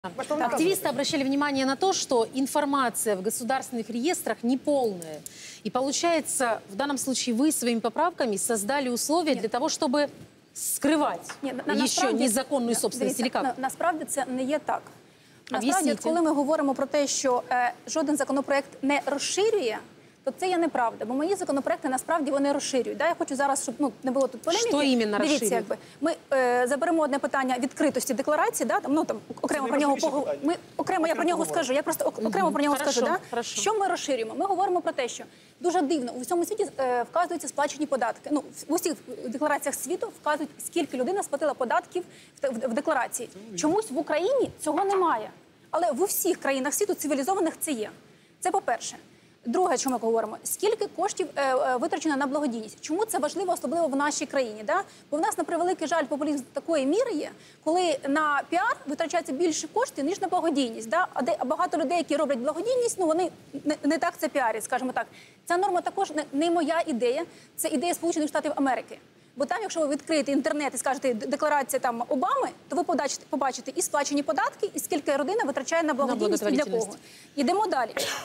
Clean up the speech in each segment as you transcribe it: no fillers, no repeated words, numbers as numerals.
Активисты обращали внимание на то, что информация в государственных реестрах неполная. И получается, в данном случае вы своими поправками создали условия для того, чтобы скривати ще незаконну собственність, или як? Насправді це не є так. Насправді, коли ми говоримо про те, що жоден законопроект не розширює, то це є неправда, бо мої законопроекти насправді вони розширюють. Я хочу зараз, щоб не було тут полеміки. Що іменно розширюють? Дивіться, ми заберемо одне питання відкритості декларації, окремо про нього поговоримо. Окремо я про нього скажу. Я просто окремо про нього скажу. Що ми розширюємо? Ми говоримо про те, що дуже дивно, у всьому світі вказуються сплачені податки. Ну, в усіх деклараціях світу вказують, скільки людина сплатила податків в декларації. Чомусь в Україні цього немає. Але в усіх країнах світу цивілізованих це є. Це по-перше. Друге, що ми говоримо, скільки коштів витрачено на благодійність. Чому це важливо, особливо в нашій країні? Бо в нас, на превеликий жаль, популізм такої міри є, коли на піар витрачається більше коштів, ніж на благодійність. А багато людей, які роблять благодійність, вони не так це піарять, скажімо так. Ця норма також не моя ідея, це ідея Сполучених Штатів Америки. Бо там, якщо ви відкриєте інтернет і скажете декларація Обами, то ви побачите і сплачені податки, і скільки родина витрачає на благодійність і для кого. Йдемо далі.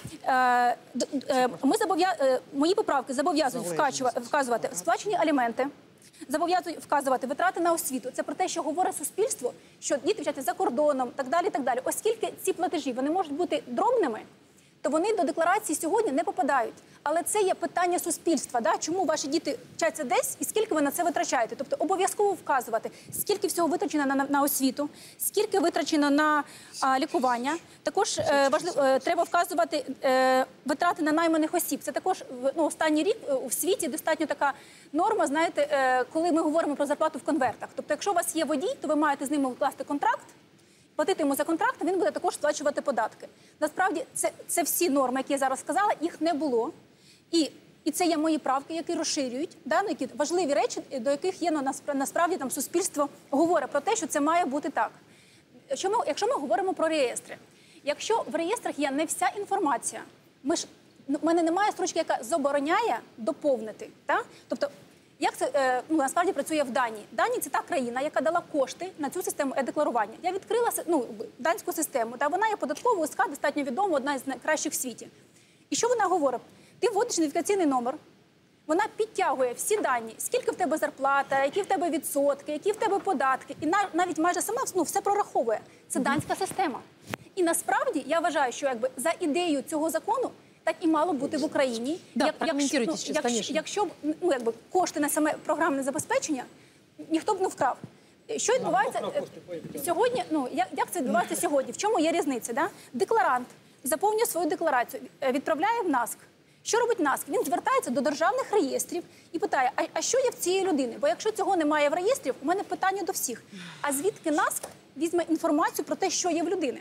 Мої поправки зобов'язують вказувати сплачені аліменти, зобов'язують вказувати витрати на освіту. Це про те, що говорить суспільство, що діти вчаться за кордоном, так далі, так далі. Оскільки ці платежі, вони можуть бути дробними, то вони до декларації сьогодні не попадають. Але це є питання суспільства. Чому ваші діти вчаться десь і скільки ви на це витрачаєте? Тобто обов'язково вказувати, скільки всього витрачено на освіту, скільки витрачено на лікування. Також треба вказувати витрати на найманих осіб. Це також останній рік у світі достатньо така норма, знаєте, коли ми говоримо про зарплату в конвертах. Тобто, якщо у вас є водій, то ви маєте з ним укласти контракт, платити йому за контракт, а він буде також сплачувати податки. Насправді, це всі норми, які я зараз сказала, їх не було. І це є мої правки, які розширюють, які важливі речі, до яких є насправді там суспільство говорить про те, що це має бути так. Якщо ми говоримо про реєстри, якщо в реєстрах є не вся інформація, в мене немає строчки, яка забороняє доповнити. Тобто, як це насправді працює в Данії? Данія – це та країна, яка дала кошти на цю систему е-декларування. Я відкрила данську систему, вона є податково УСК, достатньо відома, одна з найкращих в світі. І що вона говорить? Ти вводиш ідентифікаційний номер, вона підтягує всі дані, скільки в тебе зарплата, які в тебе відсотки, які в тебе податки, і навіть майже сама все прораховує. Це данська система. І насправді, я вважаю, що за ідеєю цього закону так і мало бути в Україні. Якщо кошти на саме програмне забезпечення, ніхто б не вкрав. Що відбувається сьогодні? Як це відбувається сьогодні? В чому є різниця? Декларант заповнює свою декларацію, відправляє в НАСК. Що робить НАСК? Він звертається до державних реєстрів і питає, а що є в цієї людини? Бо якщо цього немає в реєстрі, у мене питання до всіх. А звідки НАСК візьме інформацію про те, що є в людини?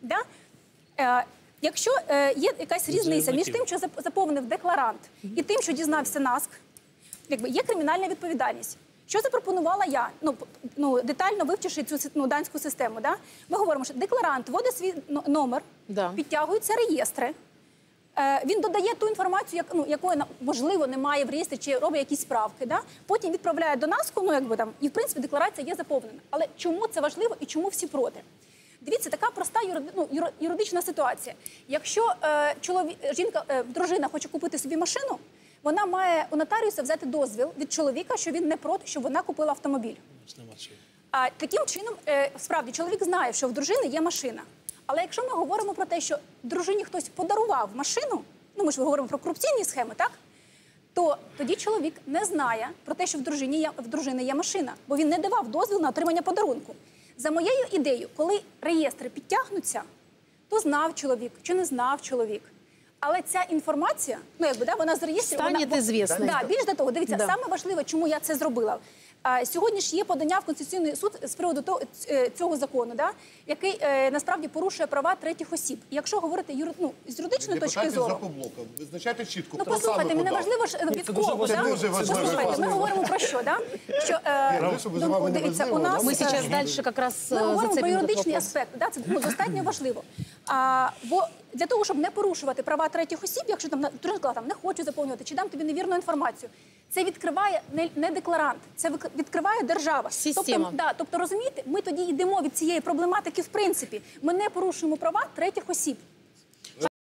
Якщо є якась різниця між тим, що заповнив декларант, і тим, що дізнався НАСК, є кримінальна відповідальність. Що запропонувала я, детально вивчивши цю данську систему? Ми говоримо, що декларант вводить свій номер, підтягуються реєстри, він додає ту інформацію, якої, можливо, немає в реєстрі, чи робить якісь справки. Потім відправляє до НАСКу, і, в принципі, декларація є заповнена. Але чому це важливо і чому всі проти? Дивіться, така проста юридична ситуація. Якщо дружина хоче купити собі машину, вона має у нотаріуса взяти дозвіл від чоловіка, що він не проти, щоб вона купила автомобіль. А таким чином, справді, чоловік знає, що в дружини є машина. Але якщо ми говоримо про те, що дружині хтось подарував машину, ми ж говоримо про корупційні схеми, то тоді чоловік не знає про те, що в дружини є машина, бо він не давав дозвіл на отримання подарунку. За моєю ідеєю, коли реєстри підтягнуться, то знав чоловік чи не знав чоловік. Але ця інформація, вона з реєстрів... Станет звісною. Більш до того, дивіться, саме важливе, чому я це зробила. Сьогодні ж є подання в Конституційний суд з приводу цього закону, який насправді порушує права третіх осіб. І якщо говорити з юридичної точки зору... Визначайте чітко, послухайте, мені важливо від кого. Послухайте, ми говоримо про що, дивіться, у нас... Ми зараз далі якраз... Ми говоримо про юридичний аспект, це достатньо важливо. Бо для того, щоб не порушувати права третіх осіб, якщо дружина сказала, не хочу заповнювати, чи дам тобі невірну інформацію, Це відкриває не декларант, це відкриває держава. Система. Тобто, розумієте, ми тоді йдемо від цієї проблематики в принципі. Ми не порушуємо права третіх осіб.